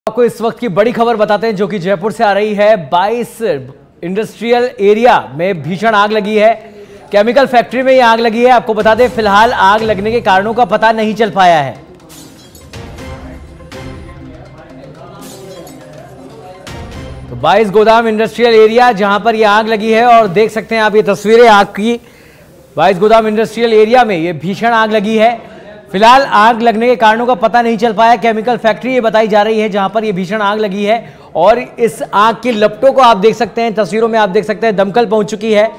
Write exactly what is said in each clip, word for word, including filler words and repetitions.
आपको इस वक्त की बड़ी खबर बताते हैं जो कि जयपुर से आ रही है। बाईस इंडस्ट्रियल एरिया में भीषण आग लगी है। केमिकल फैक्ट्री में ये आग लगी है। आपको बता दें फिलहाल आग लगने के कारणों का पता नहीं चल पाया है। तो बाईस गोदाम इंडस्ट्रियल एरिया जहां पर ये आग लगी है और देख सकते हैं आप ये तस्वीरें आग की। बाईस गोदाम इंडस्ट्रियल एरिया में ये भीषण आग लगी है। फिलहाल आग लगने के कारणों का पता नहीं चल पाया। केमिकल फैक्ट्री ये बताई जा रही है जहां पर ये भीषण आग लगी है और इस आग की लपटों को आप देख सकते हैं, तस्वीरों में आप देख सकते हैं दमकल पहुंच चुकी है।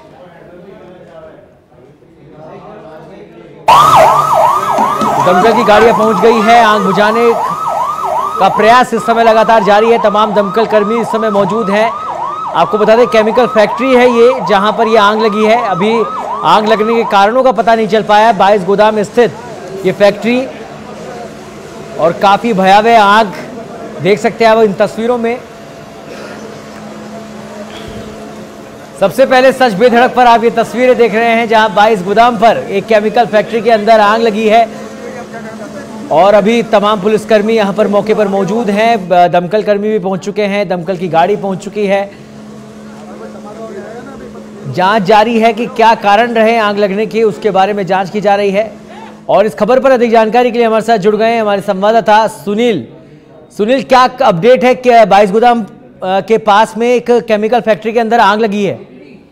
दमकल की गाड़ियां पहुंच गई है। आग बुझाने का प्रयास इस समय लगातार जारी है। तमाम दमकल कर्मी इस समय मौजूद हैं। आपको बता दें केमिकल फैक्ट्री है ये जहां पर ये आग लगी है। अभी आग लगने के कारणों का पता नहीं चल पाया है। बाईस गोदाम स्थित ये फैक्ट्री और काफी भयावह आग देख सकते हैं आप इन तस्वीरों में। सबसे पहले सच बेधड़क पर आप ये तस्वीरें देख रहे हैं जहां बाईस गोदाम पर एक केमिकल फैक्ट्री के अंदर आग लगी है और अभी तमाम पुलिसकर्मी यहां पर मौके पर मौजूद हैं। दमकल कर्मी भी पहुंच चुके हैं, दमकल की गाड़ी पहुंच चुकी है। जांच जारी है कि क्या कारण रहे आग लगने के, उसके बारे में जांच की जा रही है। और इस खबर पर अधिक जानकारी के लिए हमारे साथ जुड़ गए हैं हमारे संवाददाता सुनील। सुनील, क्या अपडेट है कि बाईस गोदाम के पास में एक केमिकल फैक्ट्री के अंदर आग लगी है?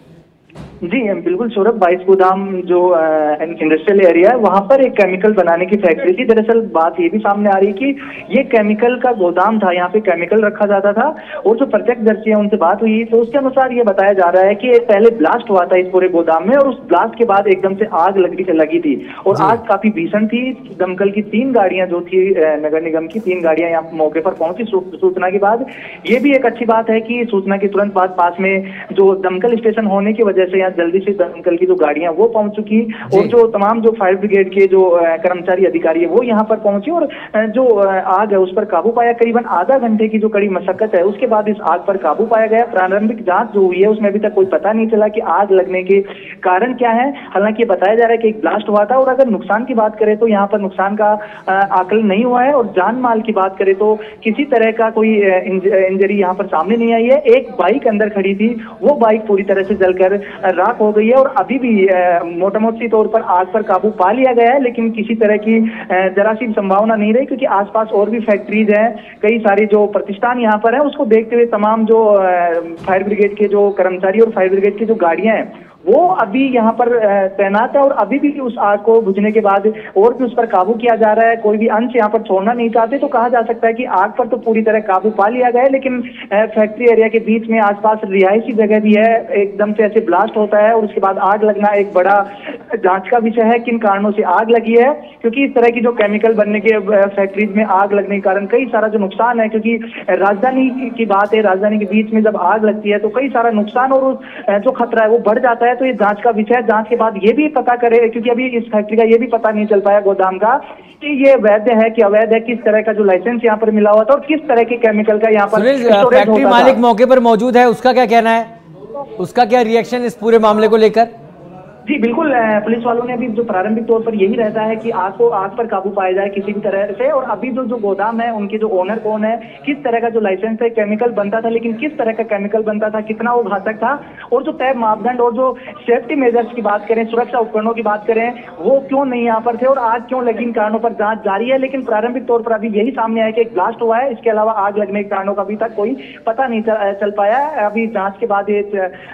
जी बिल्कुल सौरभ, बाईस गोदाम जो इंडस्ट्रियल एरिया है वहां पर एक केमिकल बनाने की फैक्ट्री थी। दरअसल बात ये भी सामने आ रही कि ये केमिकल का गोदाम था, यहाँ पे केमिकल रखा जाता था। और जो प्रत्यक्षदर्शी है उनसे बात हुई तो उसके अनुसार ये बताया जा रहा है कि पहले ब्लास्ट हुआ था इस पूरे गोदाम में और उस ब्लास्ट के बाद एकदम से आग लगी लगी थी और आग काफी भीषण थी। दमकल की तीन गाड़ियां जो थी, नगर निगम की तीन गाड़ियां यहाँ मौके पर पहुंची सूचना के बाद। ये भी एक अच्छी बात है कि सूचना के तुरंत बाद पास में जो दमकल स्टेशन होने की वजह से जल्दी से दमकल की जो गाड़ियां वो पहुंच चुकी और जो तमाम जो फायर ब्रिगेड के जो कर्मचारी अधिकारी है वो यहां पर पहुंचे और जो आग है उस पर काबू पाया। करीबन आधा घंटे की जो कड़ी मशक्कत है उसके बाद इस आग पर काबू पाया गया। प्रारंभिक जांच जो हुई है उसमें अभी तक कोई पता नहीं चला कि आग लगने के कारण क्या है। हालांकि बताया जा रहा है कि एक ब्लास्ट हुआ था और अगर नुकसान की बात करें तो यहाँ पर नुकसान का आकलन नहीं हुआ है। और जान माल की बात करें तो किसी तरह का कोई इंजरी यहाँ पर सामने नहीं आई है। एक बाइक अंदर खड़ी थी, वो बाइक पूरी तरह से जलकर राख हो गई है और अभी भी मोटा मोटी तौर पर आग पर काबू पा लिया गया है। लेकिन किसी तरह की जरा सी संभावना नहीं रही क्योंकि आसपास और भी फैक्ट्रीज हैं, कई सारे जो प्रतिष्ठान यहाँ पर है। उसको देखते हुए तमाम जो फायर ब्रिगेड के जो कर्मचारी और फायर ब्रिगेड की जो गाड़ियां हैं वो अभी यहाँ पर तैनात है और अभी भी उस आग को बुझने के बाद और भी उस पर काबू किया जा रहा है। कोई भी अंश यहाँ पर छोड़ना नहीं चाहते। तो कहा जा सकता है कि आग पर तो पूरी तरह काबू पा लिया गया है लेकिन फैक्ट्री एरिया के बीच में आसपास रिहायशी जगह भी है। एकदम से ऐसे ब्लास्ट होता है और उसके बाद आग लगना एक बड़ा जांच का विषय है किन कारणों से आग लगी है। क्योंकि इस तरह की जो केमिकल बनने के फैक्ट्रीज में आग लगने के कारण कई सारा जो नुकसान है, क्योंकि राजधानी की बात है, राजधानी के बीच में जब आग लगती है तो कई सारा नुकसान और जो खतरा है वो बढ़ जाता है। तो ये जांच का विषय है। जांच के बाद ये भी पता करे, क्योंकि अभी इस फैक्ट्री का ये भी पता नहीं चल पाया गोदाम का कि ये वैध है कि अवैध है, किस तरह का जो लाइसेंस यहाँ पर मिला हुआ था और किस तरह के केमिकल का यहाँ पर फैक्ट्री मालिक मौके पर मौजूद है, उसका क्या कहना है, उसका क्या रिएक्शन इस पूरे मामले को लेकर? जी बिल्कुल, पुलिस वालों ने अभी जो प्रारंभिक तौर पर यही रहता है कि आग को आग पर काबू पाया जाए किसी भी तरह से। और अभी जो जो गोदाम है उनके जो ओनर कौन है, किस तरह का जो लाइसेंस है, केमिकल बनता था लेकिन किस तरह का केमिकल बनता था, कितना वो घातक था और जो तय मापदंड और जो सेफ्टी मेजर्स की बात करें, सुरक्षा उपकरणों की बात करें, वो क्यों नहीं यहाँ पर थे और आग क्यों लगी, इन कारणों पर जांच जारी है। लेकिन प्रारंभिक तौर पर अभी यही सामने आया कि एक ब्लास्ट हुआ है। इसके अलावा आग लगने के कारणों का अभी तक कोई पता नहीं चल पाया। अभी जांच के बाद ये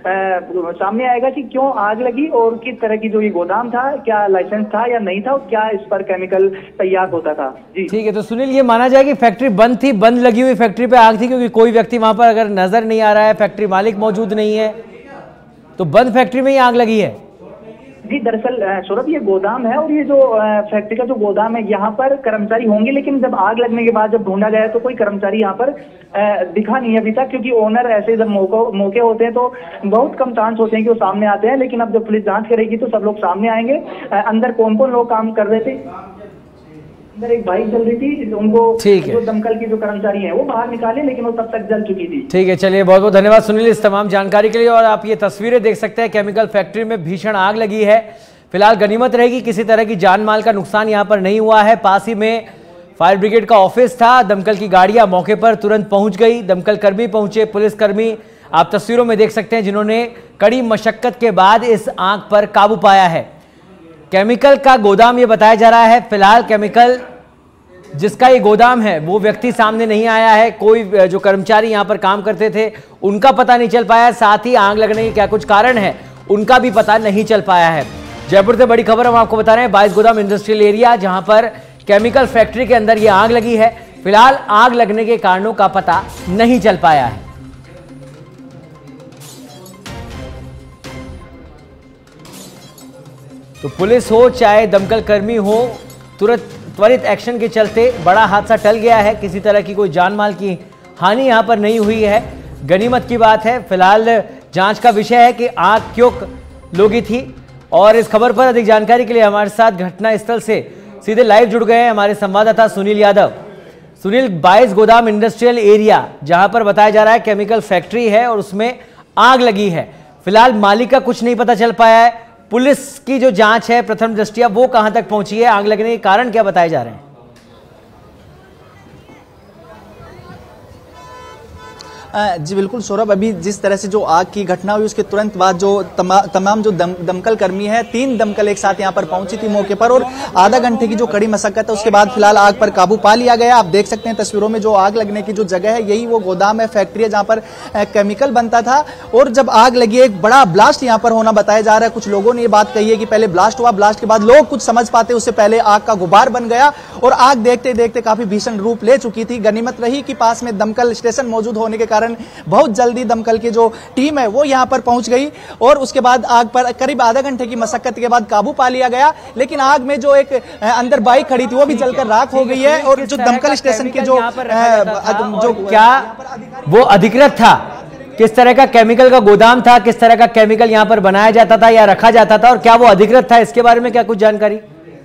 सामने आएगा कि क्यों आग लगी और किस तरह की जो ये गोदाम था, क्या लाइसेंस था या नहीं था, क्या इस पर केमिकल तैयार होता था। जी ठीक है। तो सुनील, ये माना जाए कि फैक्ट्री बंद थी, बंद लगी हुई फैक्ट्री पे आग थी क्योंकि कोई व्यक्ति वहां पर अगर नजर नहीं आ रहा है, फैक्ट्री मालिक मौजूद नहीं है, तो बंद फैक्ट्री में ही आग लगी है? जी दरअसल सौरभ, ये गोदाम है और ये जो फैक्ट्री का जो गोदाम है यहाँ पर कर्मचारी होंगे, लेकिन जब आग लगने के बाद जब ढूंढा गया तो कोई कर्मचारी यहाँ पर दिखा नहीं अभी तक। क्योंकि ओनर ऐसे जब मौके मौके होते हैं तो बहुत कम चांस होते हैं कि वो सामने आते हैं। लेकिन अब जब पुलिस जांच करेगी तो सब लोग सामने आएंगे। अंदर कौन कौन लोग काम कर रहे थे, अंदर एक बाइक चल रही थी, उनको जो दमकल की जो कर्मचारी हैं वो बाहर निकाले लेकिन वो तब तक जल चुकी थी। ठीक है, चलिए बहुत बहुत धन्यवाद सुनील इस तमाम जानकारी के लिए। और आप ये तस्वीरें देख सकते हैं, केमिकल फैक्ट्री में भीषण आग लगी है। फिलहाल गनीमत रहेगी किसी तरह की जान माल का नुकसान यहाँ पर नहीं हुआ है। पास ही में फायर ब्रिगेड का ऑफिस था। दमकल की गाड़ियां मौके पर तुरंत पहुंच गई, दमकल कर्मी पहुंचे, पुलिसकर्मी आप तस्वीरों में देख सकते हैं जिन्होंने कड़ी मशक्कत के बाद इस आग पर काबू पाया है। केमिकल का गोदाम ये बताया जा रहा है। फिलहाल केमिकल जिसका ये गोदाम है वो व्यक्ति सामने नहीं आया है। कोई जो कर्मचारी यहां पर काम करते थे उनका पता नहीं चल पाया, साथ ही आग लगने के क्या कुछ कारण है उनका भी पता नहीं चल पाया है। जयपुर से बड़ी खबर हम आपको बता रहे हैं, बाईस गोदाम इंडस्ट्रियल एरिया जहां पर केमिकल फैक्ट्री के अंदर ये आग लगी है। फिलहाल आग लगने के कारणों का पता नहीं चल पाया है। तो पुलिस हो चाहे दमकल कर्मी हो, तुरंत त्वरित एक्शन के चलते बड़ा हादसा टल गया है। किसी तरह की कोई जान माल की हानि यहां पर नहीं हुई है, गनीमत की बात है। फिलहाल जांच का विषय है कि आग क्यों लगी थी। और इस खबर पर अधिक जानकारी के लिए हमारे साथ घटनास्थल से सीधे लाइव जुड़ गए हैं हमारे संवाददाता सुनील यादव। सुनील, बाईस गोदाम इंडस्ट्रियल एरिया जहां पर बताया जा रहा है केमिकल फैक्ट्री है और उसमें आग लगी है, फिलहाल मालिक का कुछ नहीं पता चल पाया है। पुलिस की जो जांच है प्रथम दृष्टया वो कहां तक पहुंची है, आग लगने के कारण क्या बताए जा रहे हैं? जी बिल्कुल सौरभ, अभी जिस तरह से जो आग की घटना हुई उसके तुरंत बाद जो तमा, तमाम जो दम, दमकल कर्मी है, तीन दमकल एक साथ यहां पर पहुंची थी मौके पर और आधा घंटे की जो कड़ी मशक्कत है उसके बाद फिलहाल आग पर काबू पा लिया गया। आप देख सकते हैं तस्वीरों में जो आग लगने की जो जगह है यही वो गोदाम है, फैक्ट्री है जहां पर केमिकल बनता था। और जब आग लगी एक बड़ा ब्लास्ट यहां पर होना बताया जा रहा है। कुछ लोगों ने ये बात कही है कि पहले ब्लास्ट हुआ, ब्लास्ट के बाद लोग कुछ समझ पाते उससे पहले आग का गुबार बन गया और आग देखते देखते काफी भीषण रूप ले चुकी थी। गनीमत रही कि पास में दमकल स्टेशन मौजूद होने के कारण बहुत जल्दी दमकल की जो टीम है वो यहां पर पहुंच गई और उसके बाद आग पर करीब आधा घंटे की मशक्कत के बाद काबू पा लिया गया। लेकिन आग में जो एक अंदर बाइक खड़ी थी वो भी जलकर राख हो गई है और जो दमकल स्टेशन के जो जो क्या वो अधिकृत था, किस तरह का केमिकल का गोदाम था, किस तरह का केमिकल यहां पर बनाया जाता था या रखा जाता था और क्या वो अधिकृत था, इसके बारे में क्या कुछ जानकारी?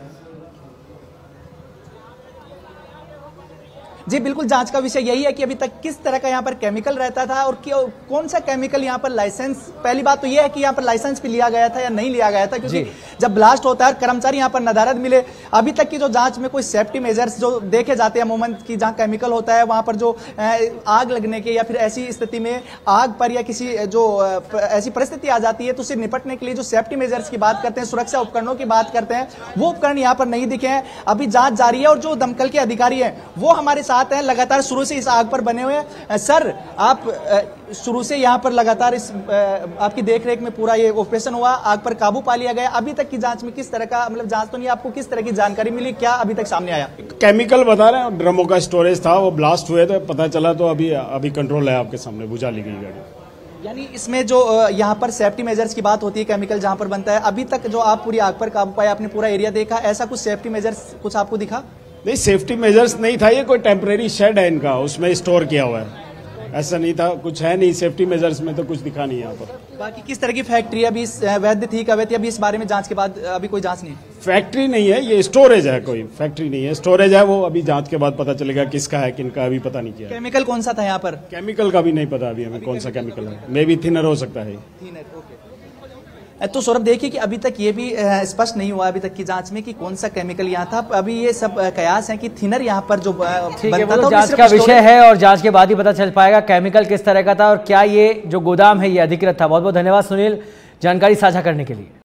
जी बिल्कुल, जांच का विषय यही है कि अभी तक किस तरह का यहाँ पर केमिकल रहता था और कौन सा केमिकल यहाँ पर लाइसेंस, पहली बात तो यह है कि यहाँ पर लाइसेंस भी लिया गया था या नहीं लिया गया था, क्योंकि जब ब्लास्ट होता है कर्मचारी यहाँ पर नदारद मिले। अभी तक की जो जांच में कोई सेफ्टी मेजर्स जो देखे जाते हैं अमूमन की जहाँ केमिकल होता है वहां पर जो आग लगने के या फिर ऐसी स्थिति में आग पर या किसी जो ऐसी परिस्थिति आ जाती है तो उससे निपटने के लिए जो सेफ्टी मेजर्स की बात करते हैं, सुरक्षा उपकरणों की बात करते हैं, वो उपकरण यहाँ पर नहीं दिखे हैं। अभी जांच जारी है और जो दमकल के अधिकारी हैं वो हमारे साथ हैं, लगातार शुरू से इस आग पर बने हुए हैं। सर, आप शुरू से यहां पर लगातार इस आपकी देखरेख में पूरा ये ऑपरेशन हुआ, आग पर काबू पा लिया गया। अभी तक की जांच में किस तरह का, मतलब जांच तो नहीं, आपको किस तरह की जानकारी मिली, क्या अभी तक सामने आया? केमिकल बता रहे हैं, ड्रमों का स्टोरेज था, वो ब्लास्ट हुए थे, पता चला तो अभी अभी कंट्रोल है आपके सामने, बुझा ली गई गाड़ी। यानी इसमें जो यहाँ पर सेफ्टी मेजर्स की बात होती है, केमिकल जहां पर बनता है, अभी तक जो आप पूरी आग पर काबू पाया, आपने पूरा एरिया देखा, ऐसा कुछ सेफ्टी मेजर्स कुछ आपको दिखा? नहीं, सेफ्टी मेजर्स नहीं था, ये कोई टेम्परेरी शेड है इनका, उसमें स्टोर किया हुआ है, ऐसा नहीं था, कुछ है नहीं सेफ्टी मेजर्स में तो कुछ दिखा नहीं यहाँ पर। बाकी किस तरह की फैक्ट्री अभी वैध थी कवैध थी, अभी इस बारे में जांच के बाद अभी कोई जांच नहीं? फैक्ट्री नहीं है, ये स्टोरेज है, कोई फैक्ट्री नहीं है, स्टोरेज है, वो अभी जांच के बाद पता चलेगा किसका है किनका, अभी पता नहीं किया। केमिकल कौन सा था यहाँ पर? केमिकल का भी नहीं पता अभी हमें, कौन सा केमिकल है, मे बी थिनर हो सकता है। तो सौरभ देखिए कि अभी तक ये भी स्पष्ट नहीं हुआ अभी तक की जांच में कि कौन सा केमिकल यहाँ था। अभी ये सब कयास है कि थिनर यहाँ पर जो बनता था, जांच का विषय है और जांच के बाद ही पता चल पाएगा केमिकल किस तरह का था और क्या ये जो गोदाम है ये अधिकृत था। बहुत बहुत धन्यवाद सुनील जानकारी साझा करने के लिए।